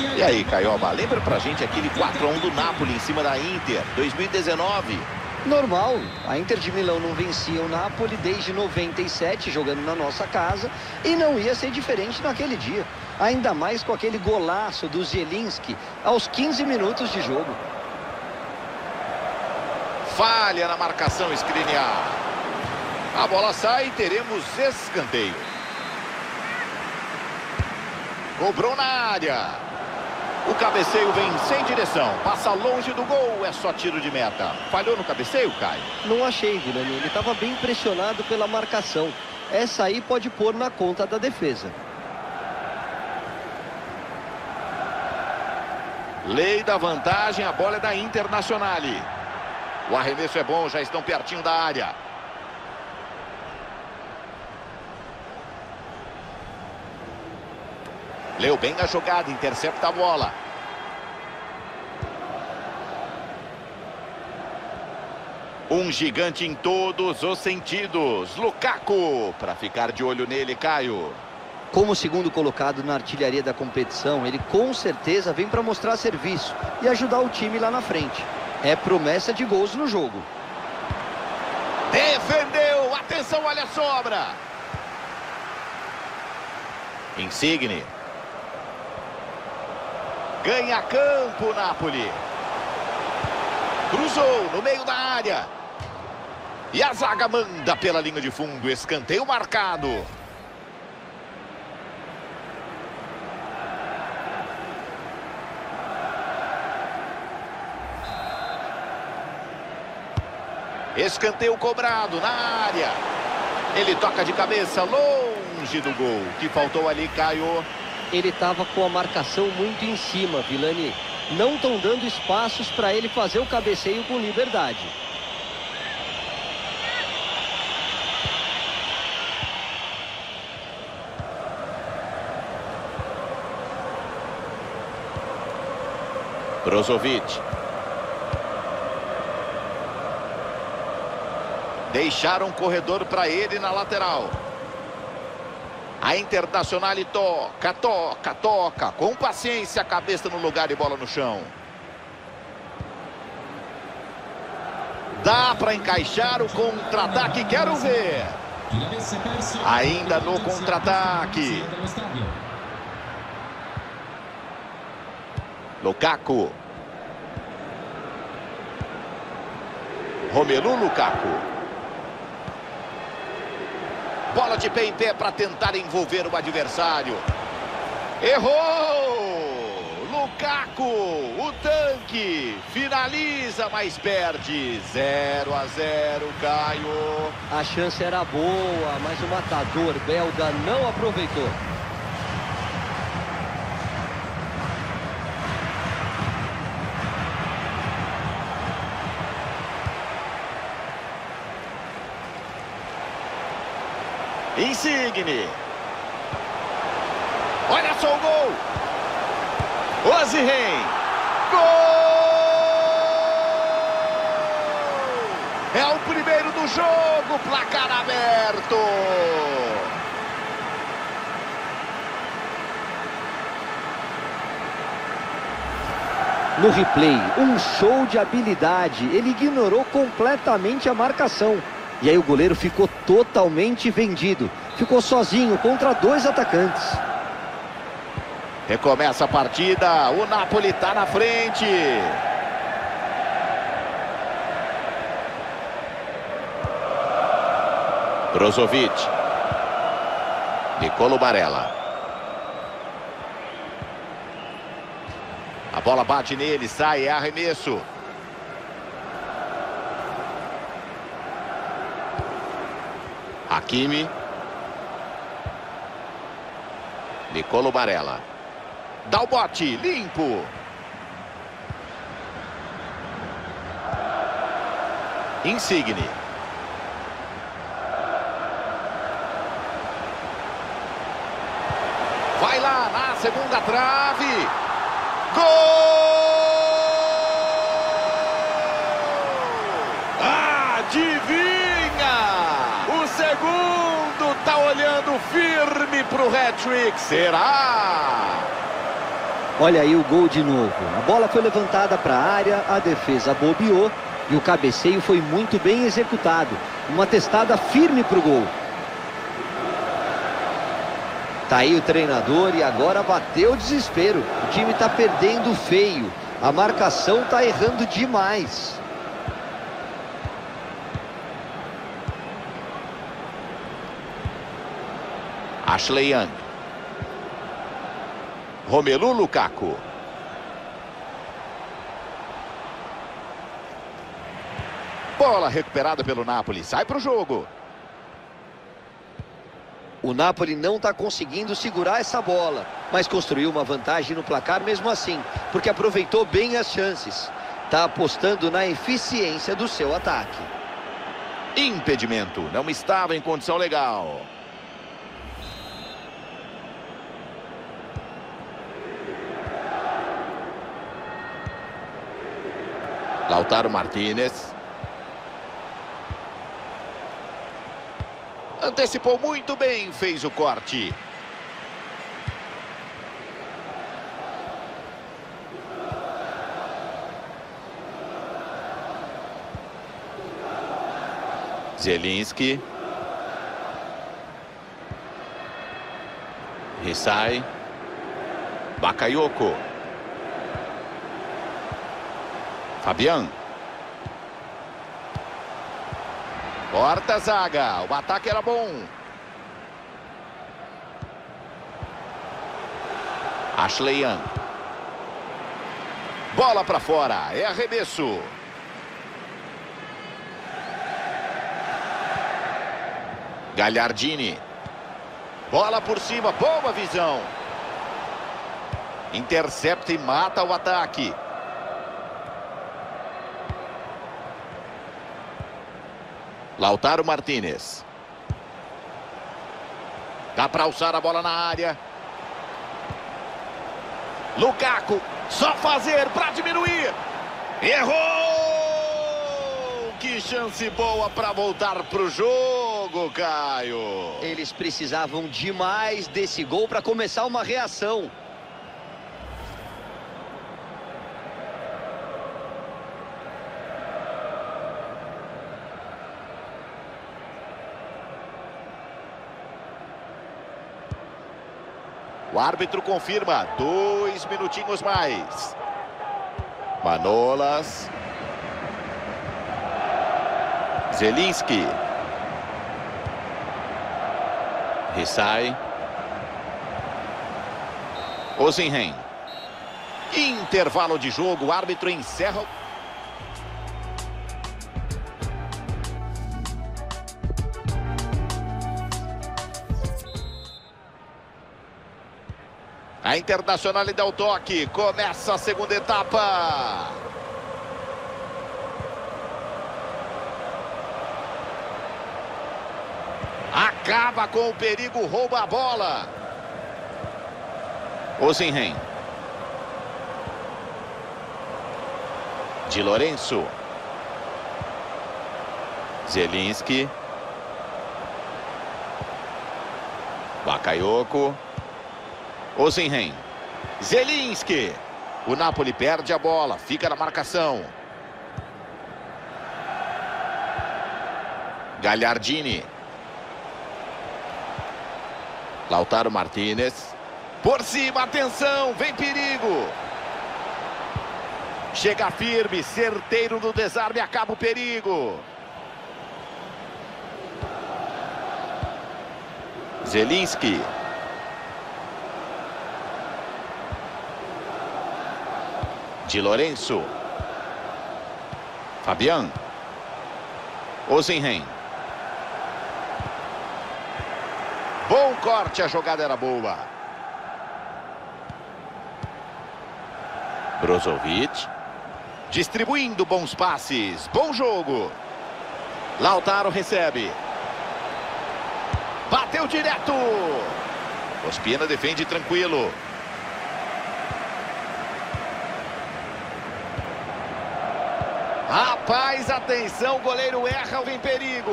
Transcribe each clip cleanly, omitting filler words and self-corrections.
E aí, Caioba, lembra pra gente aquele 4-1 do Napoli em cima da Inter, 2019? Normal, a Inter de Milão não vencia o Napoli desde 97, jogando na nossa casa, e não ia ser diferente naquele dia. Ainda mais com aquele golaço do Zielinski aos 15 minutos de jogo. Falha na marcação, Skriniar. A bola sai e teremos escanteio. Cobrou na área. O cabeceio vem sem direção. Passa longe do gol. É só tiro de meta. Falhou no cabeceio, Caio? Não achei, Vilani. Ele estava bem pressionado pela marcação. Essa aí pode pôr na conta da defesa. Lei da vantagem. A bola é da Internazionale. O arremesso é bom. Já estão pertinho da área. Leu bem a jogada, intercepta a bola. Um gigante em todos os sentidos. Lukaku, para ficar de olho nele, Caio. Como segundo colocado na artilharia da competição, ele com certeza vem para mostrar serviço e ajudar o time lá na frente. É promessa de gols no jogo. Defendeu, atenção, olha a sobra. Insigne. Ganha campo, Napoli. Cruzou no meio da área. E a zaga manda pela linha de fundo. Escanteio marcado. Escanteio cobrado na área. Ele toca de cabeça longe do gol. O que faltou ali, Caio? Ele estava com a marcação muito em cima, Vilani. Não estão dando espaços para ele fazer o cabeceio com liberdade. Brozovic. Deixaram corredor para ele na lateral. A Internazionale toca, toca, toca. Com paciência, cabeça no lugar e bola no chão. Dá para encaixar o contra-ataque, quero ver. Ainda no contra-ataque. Lukaku. Romelu Lukaku. Bola de pé em pé para tentar envolver o adversário. Errou! Lukaku, o tanque, finaliza, mas perde. 0-0, Caio. A chance era boa, mas o matador belga não aproveitou. Insigne. Olha só o gol. Osimhen. Gol! É o primeiro do jogo. Placar aberto. No replay, um show de habilidade. Ele ignorou completamente a marcação. E aí o goleiro ficou totalmente vendido. Ficou sozinho contra dois atacantes. Recomeça a partida. O Napoli está na frente. Brozovic. Nicolo Barella. A bola bate nele, sai, é arremesso. Hakimi. Nicolo Barella. Dá o bote, limpo. Insigne. Vai lá na segunda trave. Gol! Adivinha! O segundo tá olhando firme pro hat-trick. Será? Olha aí o gol de novo. A bola foi levantada para a área, a defesa bobeou e o cabeceio foi muito bem executado. Uma testada firme para o gol. Tá aí o treinador e agora bateu o desespero. O time está perdendo feio. A marcação está errando demais. Ashley Young. Romelu Lukaku. Bola recuperada pelo Napoli. Sai para o jogo. O Napoli não está conseguindo segurar essa bola, mas construiu uma vantagem no placar mesmo assim, porque aproveitou bem as chances. Está apostando na eficiência do seu ataque. Impedimento. Não estava em condição legal. Lautaro Martínez. Antecipou muito bem, fez o corte. Zielinski. Rissai. Bakayoko. Fabian. Corta a zaga. O ataque era bom. Ashley Young. Bola para fora. É arremesso. Gagliardini. Bola por cima. Boa visão. Intercepta e mata o ataque. Lautaro Martínez. Dá para alçar a bola na área. Lukaku. Só fazer para diminuir. Errou! Que chance boa para voltar para o jogo, Caio. Eles precisavam demais desse gol para começar uma reação. O árbitro confirma, 2 minutinhos mais. Manolas. Zielinski. Rissai. Osimhen. Intervalo de jogo, o árbitro encerra. A Internacional dá o toque. Começa a segunda etapa. Acaba com o perigo, rouba a bola. Osimhen. Di Lorenzo. Zielinski. Bakayoko. Osimhen. Zielinski. O Napoli perde a bola, fica na marcação. Gagliardini. Lautaro Martínez. Por cima, atenção, vem perigo. Chega firme, certeiro no desarme, acaba o perigo. Zielinski. Di Lorenzo. Fabian. Osimhen. Bom corte, a jogada era boa. Brozovic. Distribuindo bons passes. Bom jogo. Lautaro recebe. Bateu direto. Ospina defende tranquilo. Rapaz, atenção, o goleiro erra, vem perigo.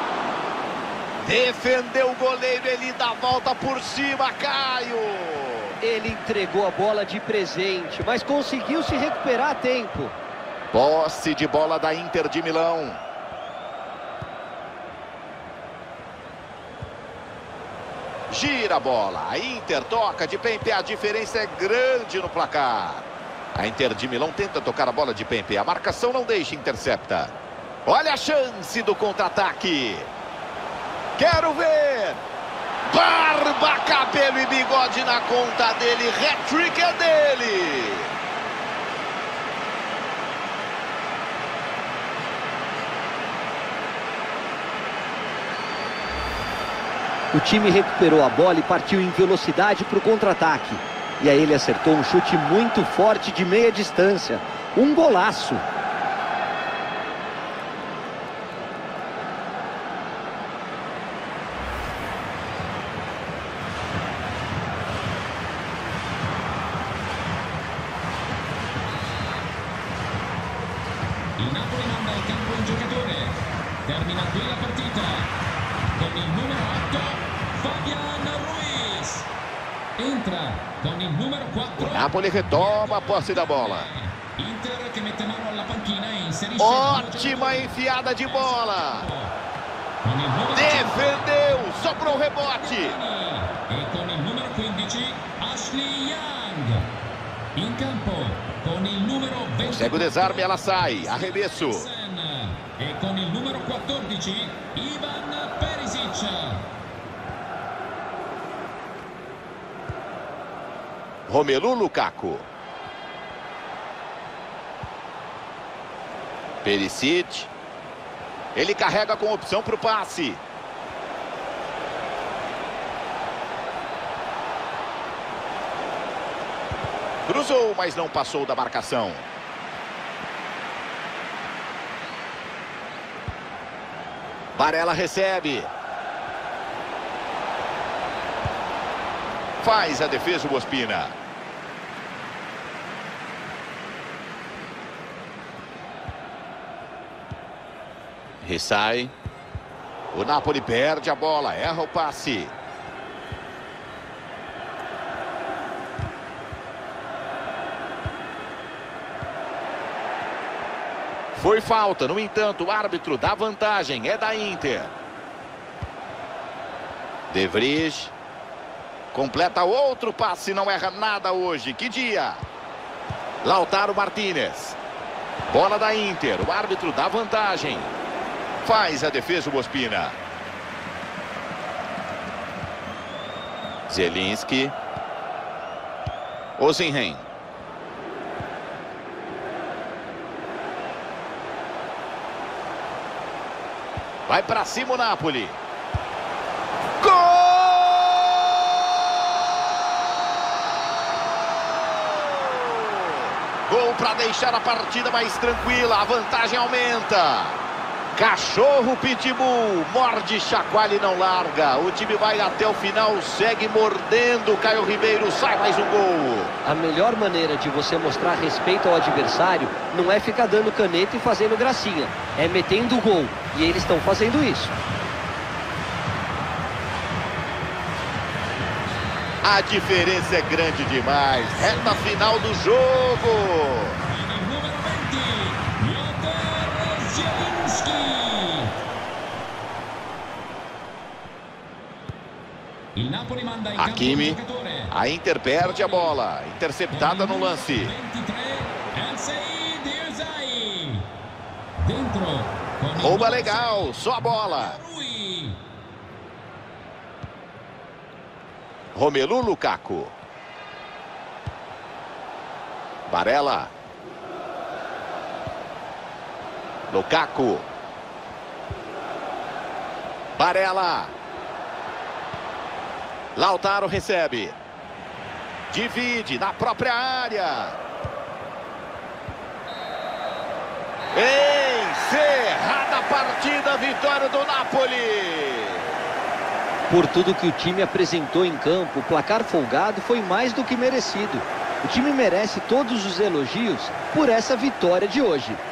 Defendeu o goleiro, ele dá a volta por cima, Caio. Ele entregou a bola de presente, mas conseguiu se recuperar a tempo. Posse de bola da Inter de Milão. Gira a bola. A Inter toca de pé em pé. A diferença é grande no placar. A Inter de Milão tenta tocar a bola de pé em pé. A marcação não deixa, intercepta. Olha a chance do contra-ataque. Quero ver. Barba, cabelo e bigode na conta dele. Hat-trick é dele. O time recuperou a bola e partiu em velocidade para o contra-ataque. E aí ele acertou um chute muito forte de meia distância. Um golaço. Il Napoli manda in campo un giocatore. Termina qui la partita. Con il numero 8, Fabian Ruiz. Entra con il numero 4. O Napoli retoma a posse da bola. Inter che mette mano alla panchina e inserisce. Ótima enfiada de bola. Defendeu, sobrou o rebote. E con il numero 15, Ashley Young. In campo con il numero 20. Consegue o desarme, ela sai. Arremesso. E con il numero 14, Ivan Perisic. Romelu Lukaku. Perisic. Ele carrega com opção para o passe. Cruzou, mas não passou da marcação. Barella recebe. Faz a defesa o Ospina. Ressai. O Napoli perde a bola, erra o passe. Foi falta, no entanto, o árbitro dá vantagem, é da Inter. De Vries. Completa outro passe, não erra nada hoje. Que dia! Lautaro Martinez. Bola da Inter, o árbitro dá vantagem. Faz a defesa o Ospina. Zielinski. Osimhen. Vai pra cima o Napoli. Gol! Gol para deixar a partida mais tranquila. A vantagem aumenta. Cachorro Pitbull. Morde, chacoalha e não larga. O time vai até o final. Segue mordendo. Caio Ribeiro. Sai mais um gol. A melhor maneira de você mostrar respeito ao adversário não é ficar dando caneta e fazendo gracinha. É metendo o gol. E eles estão fazendo isso. A diferença é grande demais. Reta final do jogo. Hakimi. A Inter perde a bola. Interceptada no lance. Rouba legal. Só a bola. Romelu Lukaku. Barella. Lukaku. Barella. Lautaro recebe. Divide na própria área. Encerrada a partida, vitória do Napoli. Por tudo que o time apresentou em campo, o placar folgado foi mais do que merecido. O time merece todos os elogios por essa vitória de hoje.